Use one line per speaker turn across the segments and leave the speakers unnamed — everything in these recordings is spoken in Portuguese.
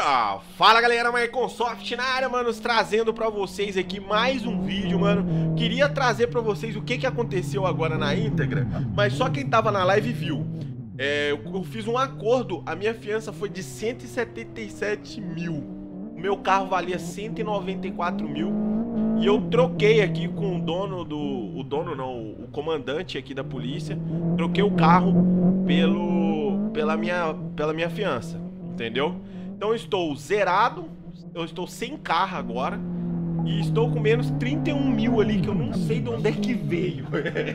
Fala galera, Microsoft na área, manos, trazendo pra vocês aqui mais um vídeo, mano. Queria trazer pra vocês o que aconteceu agora na íntegra, mas só quem tava na live viu. Eu fiz um acordo, a minha fiança foi de 177 mil. O meu carro valia 194 mil. E eu troquei aqui com o dono do... o comandante aqui da polícia. Troquei o carro pela minha fiança, entendeu? Então eu estou zerado, eu estou sem carro agora. E estou com menos 31 mil ali, que eu não sei de onde é que veio.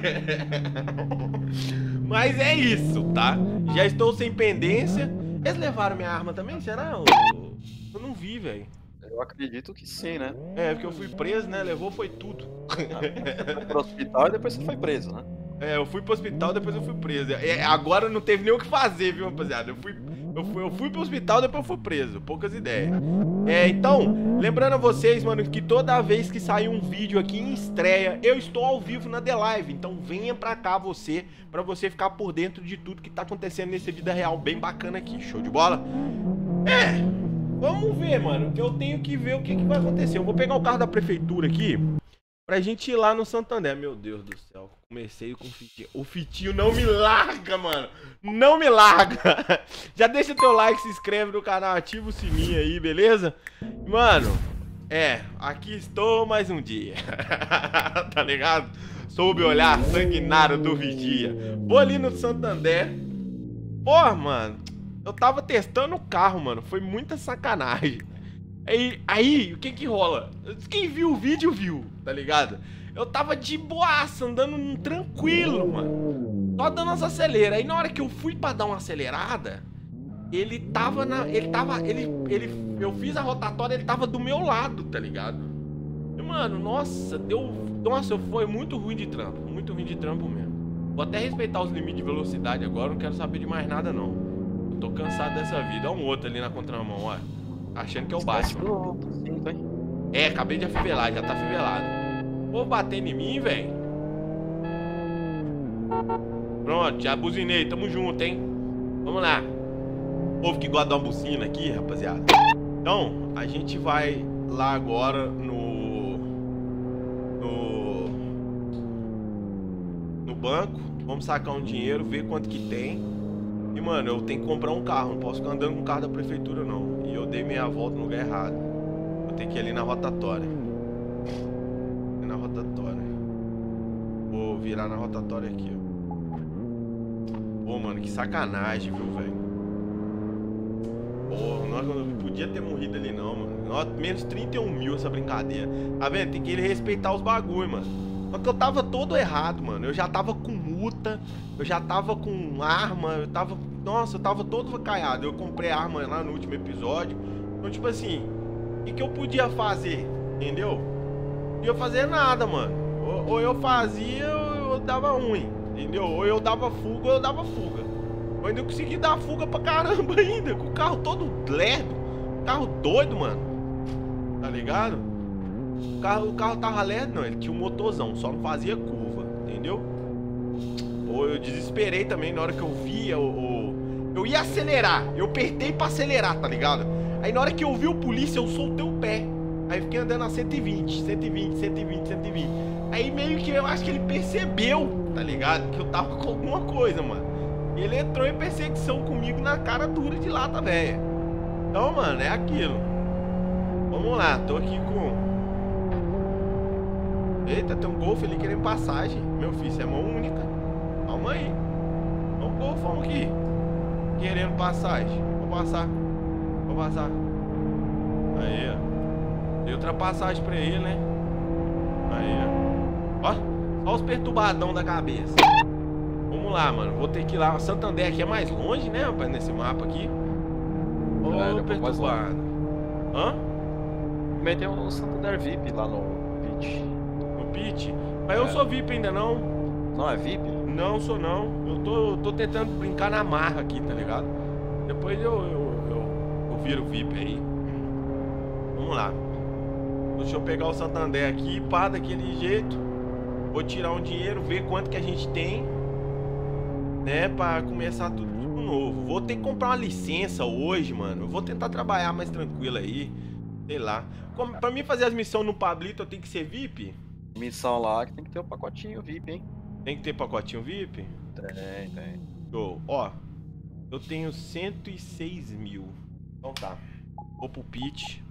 Mas é isso, tá? Já estou sem pendência. Eles levaram minha arma também, será? Eu não vi, velho.
Eu acredito que sim, né?
É, porque eu fui preso, né? Levou foi tudo.
Você foi pro hospital e depois você foi preso, né?
É, eu fui pro hospital, depois eu fui preso. Agora não teve nem o que fazer, viu, rapaziada? Eu fui pro hospital, depois eu fui preso. Poucas ideias. Então, lembrando a vocês, mano, que toda vez que sair um vídeo aqui em estreia, eu estou ao vivo na The Live. Então venha pra cá pra você ficar por dentro de tudo que tá acontecendo nessa vida real bem bacana aqui. Show de bola? Vamos ver, mano, que eu tenho que ver o que vai acontecer. Eu vou pegar o carro da prefeitura aqui pra gente ir lá no Santander. Meu Deus do céu, comecei com o Fitinho. O Fitinho não me larga, mano. Não me larga. Já deixa teu like, se inscreve no canal, ativa o sininho aí, beleza? Mano, aqui estou mais um dia. Tá ligado? Sob o olhar sanguinário do vigia. Vou ali no Santander. Porra, mano, eu tava testando o carro, mano. Foi muita sacanagem. Aí, o que rola? Quem viu o vídeo, viu, tá ligado? Eu tava de boaça, andando tranquilo, mano. Só dando as aceleras. Aí na hora que eu fui pra dar uma acelerada, eu fiz a rotatória, ele tava do meu lado, tá ligado? E, mano, nossa, foi muito ruim de trampo. Muito ruim de trampo mesmo. Vou até respeitar os limites de velocidade agora, não quero saber de mais nada, não. Eu tô cansado dessa vida. Olha um outro ali na contramão, ó. Achando que é o Batman. Acabei de afivelar, já tá afivelado. Vou bater em mim, velho. Pronto, já buzinei, tamo junto, hein. Vamos lá. O povo que gosta de uma buzina aqui, rapaziada. Então, a gente vai lá agora no banco. Vamos sacar um dinheiro, ver quanto que tem. E, mano, eu tenho que comprar um carro. Não posso ficar andando com o carro da prefeitura, não. E eu dei meia volta no lugar errado. Vou ter que ir ali na rotatória. Vou virar na rotatória aqui, ó. Pô, mano, que sacanagem, viu, velho? Pô, nossa, eu não podia ter morrido ali, não, mano. Nossa, menos 31 mil essa brincadeira. Tá vendo? Tem que respeitar os bagulho, mano. Só que eu tava todo errado, mano. Eu já tava com multa, eu já tava com arma, Nossa, eu tava todo caiado. Eu comprei arma lá no último episódio. Então, tipo assim, o que eu podia fazer? Entendeu? Não podia fazer nada, mano. Ou eu fazia ou eu dava ruim. Entendeu? Ou eu dava fuga ou eu dava fuga. Eu ainda consegui dar fuga pra caramba ainda. Com o carro todo lerdo. Carro doido, mano. Tá ligado? O carro tava lerdo, não. Ele tinha um motorzão, só não fazia curva. Entendeu? Ou eu desesperei também na hora que eu via eu ia acelerar, eu apertei pra acelerar, tá ligado? Aí na hora que eu vi o polícia, eu soltei o pé. Aí fiquei andando a 120. Aí meio que eu acho que ele percebeu, tá ligado? Que eu tava com alguma coisa, mano. E ele entrou em perseguição comigo na cara dura de lata, velho. Então, mano, é aquilo. Vamos lá, tô aqui com... Eita, tem um Golf ali querendo passagem. Meu filho, isso é mão única. Calma aí. Vamos, Golf, vamos aqui. Querendo passagem. Vou passar. Aí, ó. Dei outra passagem pra ele, né? Aí, ó. Ó os perturbadão da cabeça. Vamos lá, mano. Vou ter que ir lá. Santander aqui é mais longe, né, rapaz? Nesse mapa aqui. Ô, perturbado. Hã?
Também tem um Santander VIP lá no Pitch.
No Pitch? Mas eu sou VIP ainda não.
Não é VIP?
Não, sou não. Eu tô tentando brincar na marra aqui, tá ligado? Depois eu viro VIP aí. Vamos lá. Deixa eu pegar o Santander aqui, pá, daquele jeito. Vou tirar um dinheiro, ver quanto que a gente tem, né, pra começar tudo de novo. Vou ter que comprar uma licença hoje, mano. Eu vou tentar trabalhar mais tranquilo aí. Sei lá. Pra mim fazer as missões no Pablito, eu tenho que ser VIP?
Missão lá que tem que ter um pacotinho VIP, hein?
Tem que ter pacotinho VIP?
Tem.
Show. Ó, eu tenho 106 mil. Então tá. Vou pro pitch.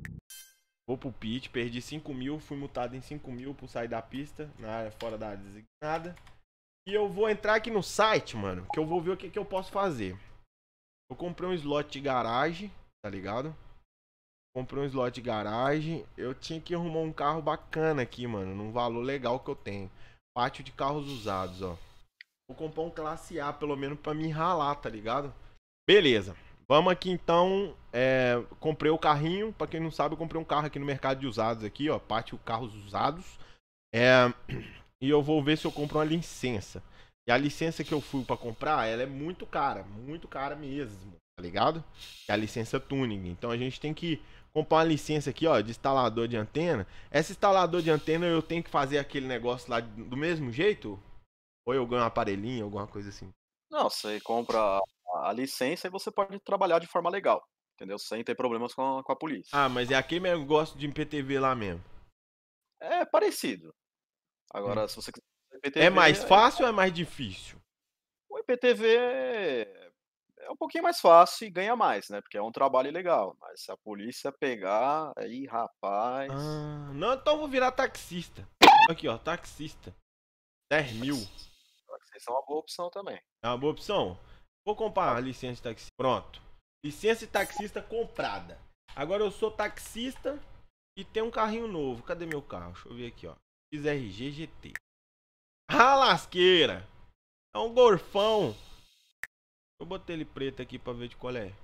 Perdi 5 mil. Fui multado em 5 mil por sair da pista. Na área fora da área designada. E eu vou entrar aqui no site, mano. Que eu vou ver o que eu posso fazer. Eu comprei um slot de garagem. Tá ligado? Comprei um slot de garagem. Eu tinha que arrumar um carro bacana aqui, mano. Num valor legal que eu tenho. Pátio de carros usados, ó. Vou comprar um classe A, pelo menos, pra me ralar, tá ligado? Beleza. Vamos aqui, então. Comprei o carrinho. Pra quem não sabe, eu comprei um carro aqui no mercado de usados aqui, ó. Pátio carros usados. E eu vou ver se eu compro uma licença. E a licença que eu fui pra comprar, ela é muito cara mesmo, tá ligado? É a licença tuning. Então a gente tem que comprar uma licença aqui, ó, de instalador de antena. Esse instalador de antena eu tenho que fazer aquele negócio lá do mesmo jeito? Ou eu ganho um aparelhinho, alguma coisa assim?
Não, você compra a licença e você pode trabalhar de forma legal, entendeu? Sem ter problemas com a polícia.
Ah, mas é aquele negócio de IPTV lá mesmo.
É parecido. Agora, se você quiser IPTV,
É mais fácil ou é mais difícil?
o IPTV é um pouquinho mais fácil e ganha mais, né? Porque é um trabalho legal. Mas se a polícia pegar, aí, rapaz.
Ah, não, então eu vou virar taxista. Aqui, ó, taxista. 10 mil.
Isso é uma boa opção também.
É uma boa opção? Vou comprar a licença de taxista. Pronto. Licença de taxista comprada. Agora eu sou taxista e tenho um carrinho novo. Cadê meu carro? Deixa eu ver aqui, ó. XRG GT. Ah, lasqueira! É um gorfão. Eu botei ele preto aqui pra ver de qual é.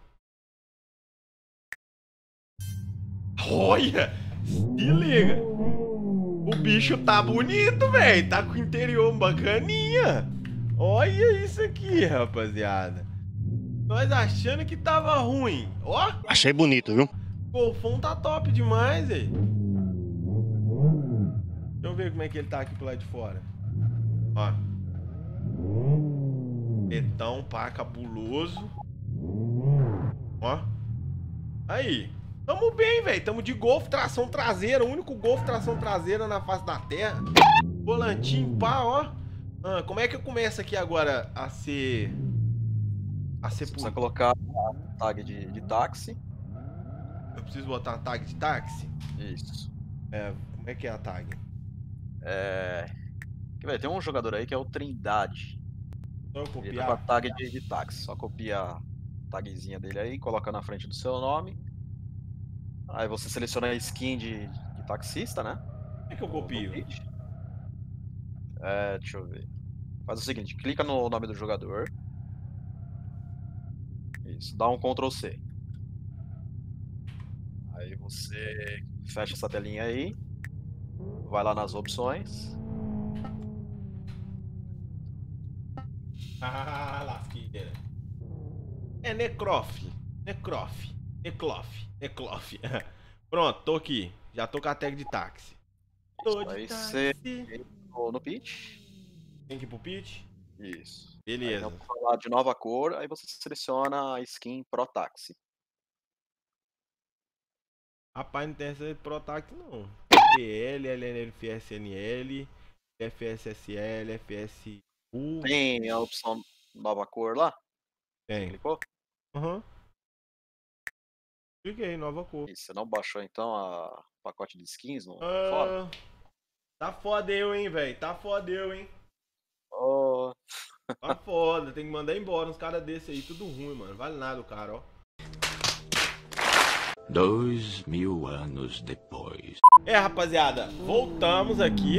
Olha! Se liga! O bicho tá bonito, velho. Tá com o interior bacaninha. Olha isso aqui, rapaziada. Nós achando que tava ruim. Ó!
Achei bonito, viu?
O golfão tá top demais, velho. Deixa eu ver como é que ele tá aqui pro lado de fora. Ó. Petão, pá, cabuloso. Ó. Aí. Tamo bem, velho. Tamo de Golf tração traseira. O único Golf tração traseira na face da terra. Volantinho, pá, ó. Como é que eu começo aqui agora a ser...
Você precisa colocar a tag de táxi.
Eu preciso botar uma tag de táxi?
Isso.
Como é que é a tag?
Tem um jogador aí que é o Trindade.
Só eu
Ele tá com a tag de táxi. Só copia a tagzinha dele aí, coloca na frente do seu nome. Aí você seleciona a skin de taxista, né?
Como é que eu copio?
Deixa eu ver. Faz o seguinte, clica no nome do jogador. Isso, dá um Ctrl C. Aí você fecha essa telinha aí. Vai lá nas opções.
Ah, lasqueira. É Necrof. Pronto, tô aqui. Já tô com a tag de táxi. Tô de
aí
táxi.
Você no pitch.
Tem que ir pro pitch?
Isso.
Beleza.
Aí, então, falar de nova cor, aí você seleciona a skin Pro Taxi.
Rapaz, não tem essa de Pro Taxi não. PL, LNFSNL, FSSL, FSU.
Tem a opção nova cor lá?
Tem.
Clicou?
Aham. Cliquei, nova cor.
E você não baixou então a pacote de skins no fórum?
Tá foda eu, hein, velho. Tá foda eu, hein.
Oh.
Tá foda, tem que mandar embora uns caras desse aí, tudo ruim, mano. Vale nada o cara, ó.
2000 anos depois.
Rapaziada, voltamos aqui.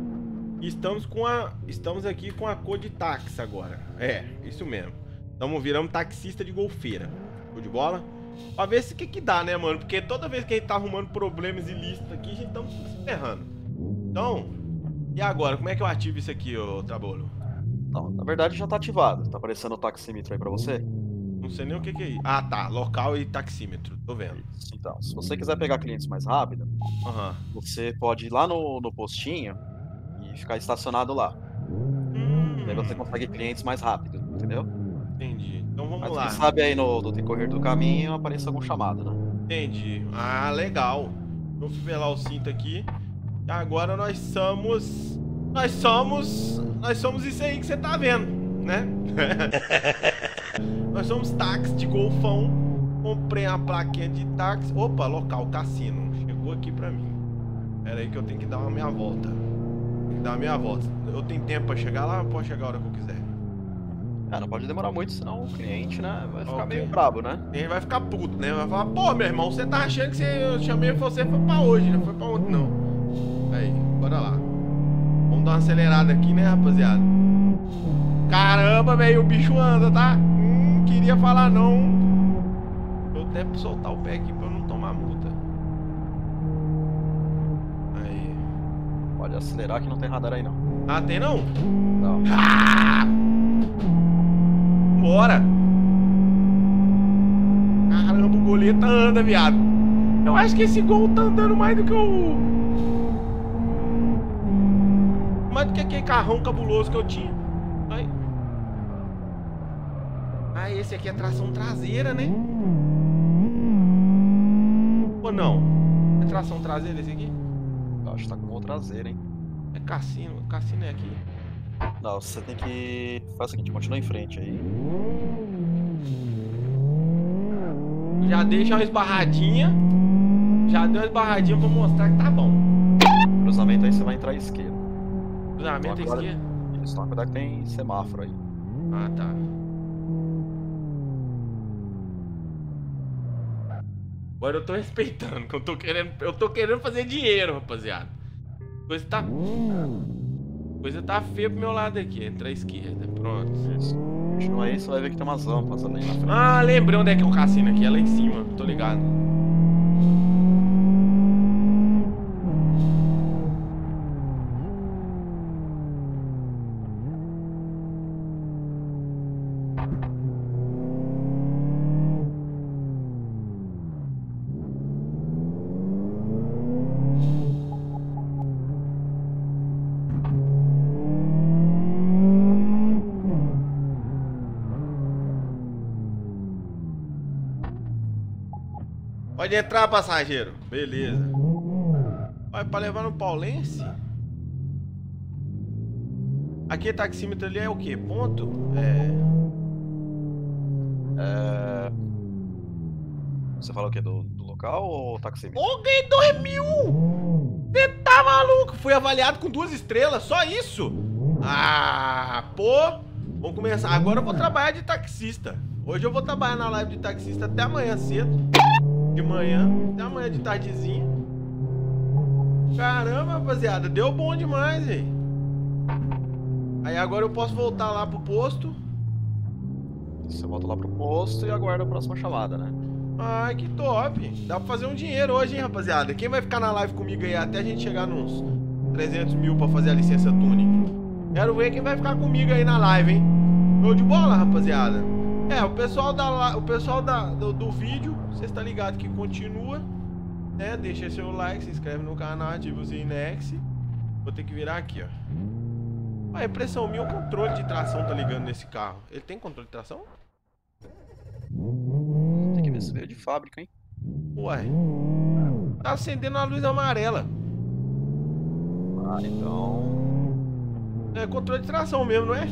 Estamos aqui com a cor de táxi agora. Isso mesmo. Viramos taxista de golfeira. Show de bola? Pra ver se que dá, né, mano? Porque toda vez que a gente tá arrumando problemas ilícitos aqui, a gente tá se ferrando. Então, e agora? Como é que eu ativo isso aqui, ô Trabolo?
Não, na verdade já tá ativado. Tá aparecendo o taxímetro aí pra você?
Não sei nem o que é isso. Ah, tá. Local e taxímetro. Tô vendo.
Isso, então, se você quiser pegar clientes mais rápido, você pode ir lá no postinho e ficar estacionado lá. E aí você consegue clientes mais rápido, entendeu?
Entendi. Então vamos
Mas
lá.
quem sabe aí no decorrer do caminho apareça algum chamado, né?
Entendi. Ah, legal. Vou fivelar o cinto aqui. E agora nós somos isso aí que você tá vendo, né? Nós somos táxi de golfão. Comprei a plaquinha de táxi. Opa, local, cassino. Chegou aqui pra mim. Pera aí que eu tenho que dar uma meia volta. Tem que dar uma meia volta. Eu tenho tempo pra chegar lá ou posso chegar a hora que eu quiser?
Não pode demorar muito, senão o cliente, né, vai ficar
Ok.
meio brabo, né?
Ele vai ficar puto, né? Vai falar, pô, meu irmão, você tá achando que eu chamei você foi pra hoje, não foi pra ontem, não. Aí, bora lá. Vamos dar uma acelerada aqui, né, rapaziada? Caramba, velho, o bicho anda, tá? Queria falar não. Eu até soltar o pé aqui pra eu não tomar multa. Aí.
Pode acelerar que não tem radar aí, não.
Ah, tem não?
Não.
Ah! Bora! Caramba, o goleta anda, viado. Eu acho que esse gol tá andando mais do que o... mais do que aquele carrão cabuloso que eu tinha. Aí. Ah, esse aqui é tração traseira, né? Ou não? É tração traseira esse aqui?
Eu acho que tá com mão traseira, hein?
É cassino. Cassino é aqui.
Não, você tem que... Faz o seguinte, continua em frente aí.
Já deixa uma esbarradinha. Já deu uma esbarradinha pra mostrar que tá bom.
Cruzamento aí você vai entrar à esquerda.
Cruzamento à
Agora-
esquerda.
Isso, toma cuidado que tem semáforo aí.
Ah, tá. Agora eu tô respeitando, que eu tô querendo fazer dinheiro, rapaziada. Coisa tá feia pro meu lado aqui. Entra à esquerda, pronto.
Isso. Continua aí, você vai ver que tem umas rampas ali na frente.
Ah, lembrei onde é que é o cassino aqui, é lá em cima, tô ligado. Pode entrar, passageiro. Beleza. Vai pra levar no Paulense? Aqui taxímetro ali é o quê? Ponto?
Você fala o quê? Do local ou taxímetro?
Ô, ganhei 2.000! Você tá maluco? Fui avaliado com 2 estrelas, só isso? Ah, pô! Vamos começar. Agora eu vou trabalhar de taxista. Hoje eu vou trabalhar na live de taxista até amanhã cedo. De manhã, até amanhã de tardezinha. Caramba, rapaziada, deu bom demais, hein? Aí agora eu posso voltar lá pro posto.
Você volta lá pro posto e aguarda a próxima chamada, né?
Ai, que top. Dá pra fazer um dinheiro hoje, hein, rapaziada? Quem vai ficar na live comigo aí até a gente chegar nos 300 mil pra fazer a licença tuning? Quero ver quem vai ficar comigo aí na live, hein? Show de bola, rapaziada. O pessoal do vídeo, você está ligado que continua, né? Deixa seu like, se inscreve no canal, ativa o Zinex. Vou ter que virar aqui, ó. A impressão minha, o controle de tração tá ligando nesse carro. Ele tem controle de tração?
Tem que ver se veio de fábrica, hein?
Ué. Tá acendendo a luz amarela.
Ah, então...
É controle de tração mesmo, não é?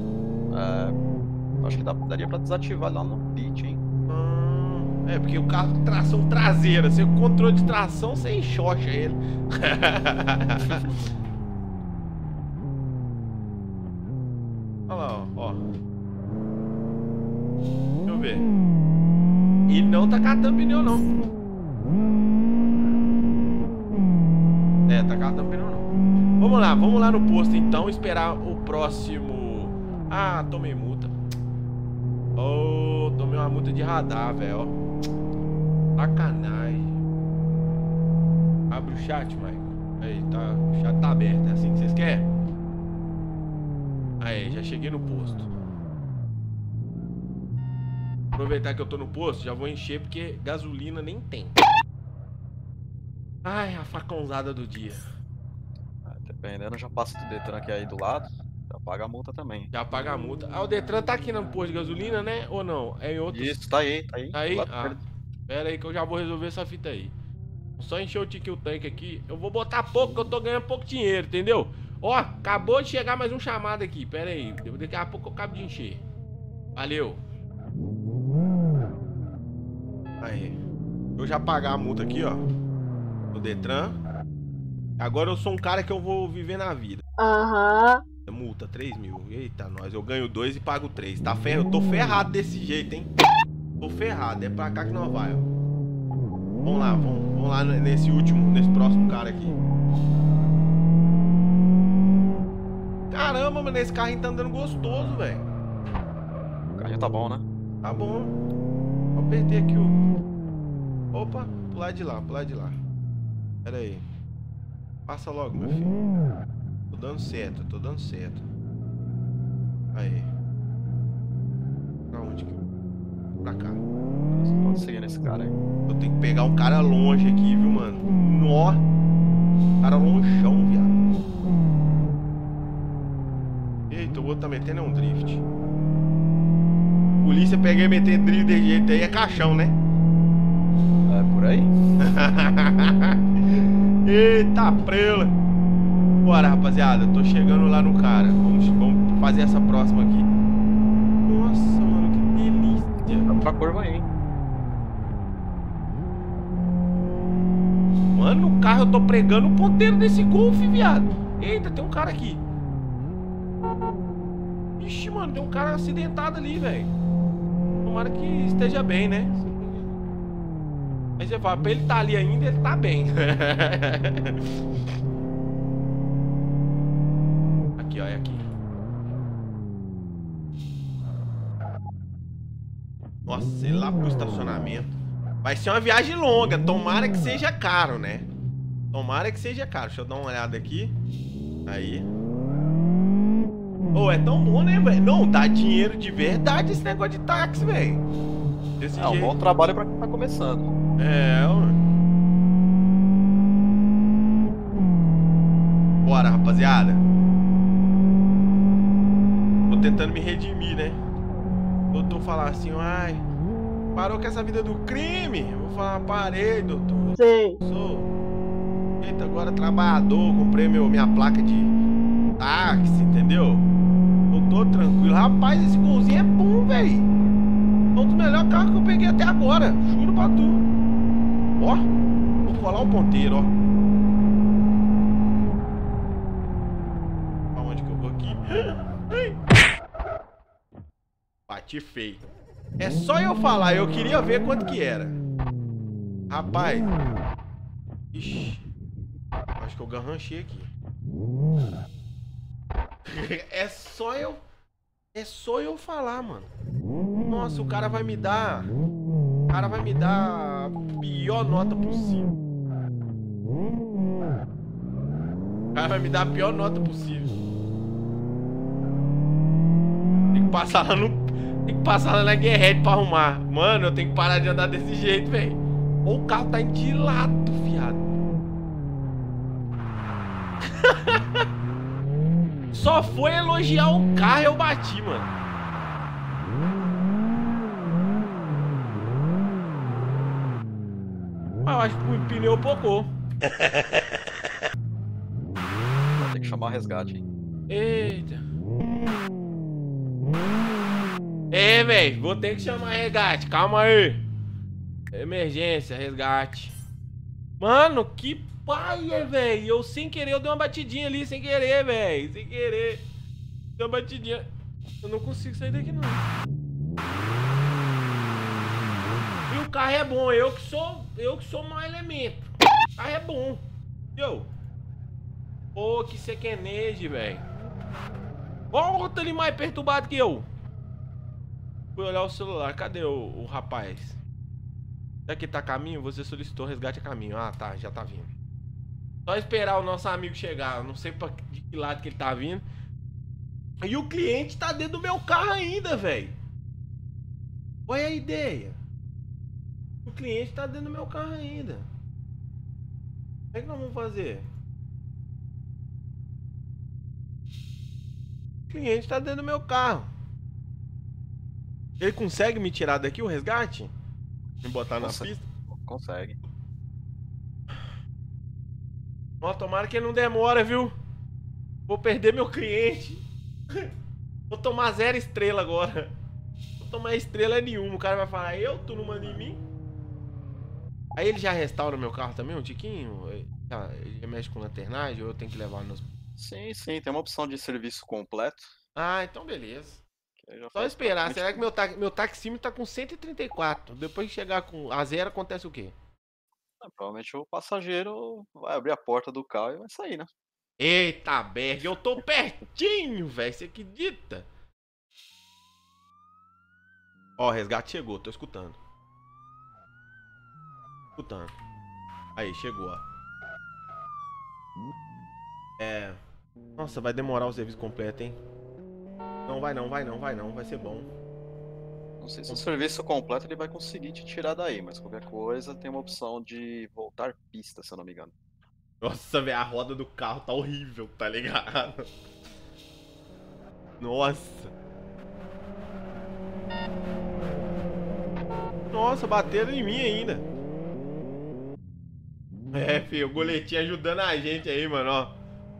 Acho que daria pra desativar lá no pit, hein?
É, porque o carro tem tração traseira. Se o controle de tração, você enxoxa ele. Olha lá, ó. Deixa eu ver. E não tá catando pneu, não. Tá catando pneu, não. Vamos lá no posto, então. Esperar o próximo... Ah, tomei multa. Oh, tomei uma multa de radar, velho. Sacanagem. Abre o chat, Michael. Aí, tá, o chat tá aberto. É assim que vocês querem? Aí, já cheguei no posto. Aproveitar que eu tô no posto, já vou encher porque gasolina nem tem. Ai, a facãozada do dia.
Dependendo, já passa do Detran que é aí do lado. Já paga a multa também.
Já paga a multa. Ah, o Detran tá aqui no posto de gasolina, né? Ou não? É em outro...
Isso, tá aí, tá aí.
Tá aí?
Do lado
Ah,
esquerdo.
pera aí que eu já vou resolver essa fita aí. Só encher o tique o tanque aqui. Eu vou botar pouco, que eu tô ganhando pouco dinheiro, entendeu? Ó, acabou de chegar mais um chamado aqui. Pera aí, daqui a pouco eu acabo de encher. Valeu. Aí. Eu já pagar a multa aqui, ó. Do Detran. Agora eu sou um cara que eu vou viver na vida.
Aham.
Multa, 3 mil. Eita, nós. Eu ganho 2 e pago 3. Tá ferro? Eu tô ferrado desse jeito, hein? Tô ferrado. É pra cá que nós vai, ó. Vamos lá nesse próximo cara aqui. Caramba, mano, esse carrinho tá andando gostoso, velho.
O carrinho tá bom, né?
Tá bom. Vou apertar aqui o... Opa, pular de lá. Pera aí. Passa logo, meu filho. Tô dando certo. Aí. Pra onde que eu... Pra cá.
Você pode seguir nesse cara aí.
Eu tenho que pegar um cara longe aqui, viu, mano? Nó. Cara longeão, viado. Eita, o outro tá metendo um drift. Polícia pega e meter drift de jeito aí é caixão, né?
É por aí?
Eita, prela. Bora, rapaziada. Tô chegando lá no cara. Vamos fazer essa próxima aqui. Nossa, mano, que delícia.
Tá pra curva aí, hein?
Mano, no carro eu tô pregando o ponteiro desse Golf, viado. Eita, tem um cara aqui. Ixi, mano, tem um cara acidentado ali, velho. Tomara que esteja bem, né? Aí você fala, pra ele tá ali ainda, ele tá bem. Aqui, ó, é aqui. Nossa, sei lá pro estacionamento. Vai ser uma viagem longa, tomara que seja caro, né? Tomara que seja caro. Deixa eu dar uma olhada aqui. Aí. Ô, é tão bom, né, velho? Não, dá dinheiro de verdade esse negócio de táxi, velho. Desse
É um
jeito.
bom trabalho pra quem tá começando.
É, mano. Bora, rapaziada. Tô tentando me redimir, né? Doutor falar assim, ai, parou com essa vida do crime? Eu vou falar, parei, doutor.
Sei.
Sou. Eita, agora trabalhador, comprei minha placa de táxi, entendeu? Eu tô tranquilo. Rapaz, esse golzinho é bom, velho. É um dos melhores carros que eu peguei até agora. Juro pra tu. Ó, vou colar o ponteiro, ó. Aonde que eu vou aqui? Ai. Bati feio. É só eu falar, eu queria ver quanto que era. Rapaz. Ixi. Acho que eu garranchei aqui. É só eu falar, mano. Nossa, o cara vai me dar... O cara vai me dar a pior nota possível. O cara vai me dar a pior nota possível. Tem que passar lá no... Tem que passar lá na Guerreiro pra arrumar. Mano, eu tenho que parar de andar desse jeito, velho. Ou o carro tá de lado, viado. Só foi elogiar o carro e eu bati, mano. Mas eu acho que o pneu pocou.
Vai ter que chamar resgate, hein?
Eita. É, velho, vou ter que chamar resgate. Calma aí. Emergência, resgate. Mano, que paia, velho. Eu sem querer, eu dei uma batidinha ali, sem querer, velho. Sem querer. Dei uma batidinha. Eu não consigo sair daqui, não. E o carro é bom, eu que sou mau elemento. O carro é bom. Entendeu? Pô, que sequeneje, velho. Ó, o outro ali mais perturbado que eu. Fui olhar o celular, cadê o rapaz? Será que tá a caminho? Você solicitou resgate a caminho. Ah, tá, já tá vindo. Só esperar o nosso amigo chegar. Eu não sei de que lado que ele tá vindo. E o cliente tá dentro do meu carro ainda, velho. Olha a ideia. O cliente tá dentro do meu carro ainda. Como é que nós vamos fazer? cliente tá dentro do meu carro. Ele consegue me tirar daqui o resgate? Me botar na pista?
Consegue.
Ó, tomara que ele não demora, viu? Vou perder meu cliente. Vou tomar 0 estrela agora. Vou tomar estrela nenhuma. O cara vai falar, tu não manda em mim? Aí ele já restaura meu carro também, um tiquinho? Ele mexe com lanternagem ou eu tenho que levar nos...
Sim, sim, tem uma opção de serviço completo.
Ah, então beleza.
Que aí já
Só
faz
esperar.
praticamente
Será que meu taxímetro tá com 134? Depois que chegar com a 0, acontece o quê?
provavelmente o passageiro vai abrir a porta do carro e vai sair, né?
Eita, Berg, eu tô pertinho, velho. Você acredita? Ó, o resgate chegou, tô escutando. Escutando. Aí, chegou, ó. Nossa, vai demorar o serviço completo, hein? Não, vai não, vai não, vai não. Vai ser bom.
Não sei se o serviço completo ele vai conseguir te tirar daí, mas qualquer coisa tem uma opção de voltar pista, se eu não me engano.
Nossa, velho, a roda do carro tá horrível, tá ligado? Nossa. Nossa, bateram em mim ainda. Filho, o goletinho ajudando a gente aí, mano, ó.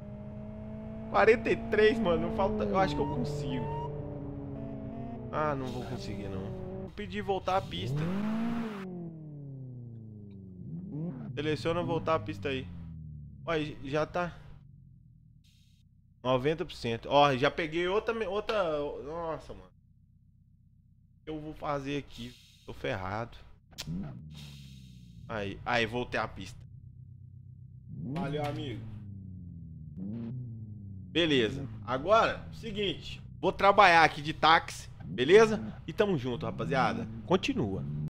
43, mano, falta... Eu acho que eu consigo. Ah, não vou conseguir, não. Vou pedir voltar a pista. Seleciona voltar a pista aí. Olha, já tá 90%. Ó, já peguei outra... Nossa, mano. O que eu vou fazer aqui? Tô ferrado. Aí, voltei a pista. Valeu, amigo. Beleza. Agora, seguinte. Vou trabalhar aqui de táxi, beleza? E tamo junto, rapaziada. Continua.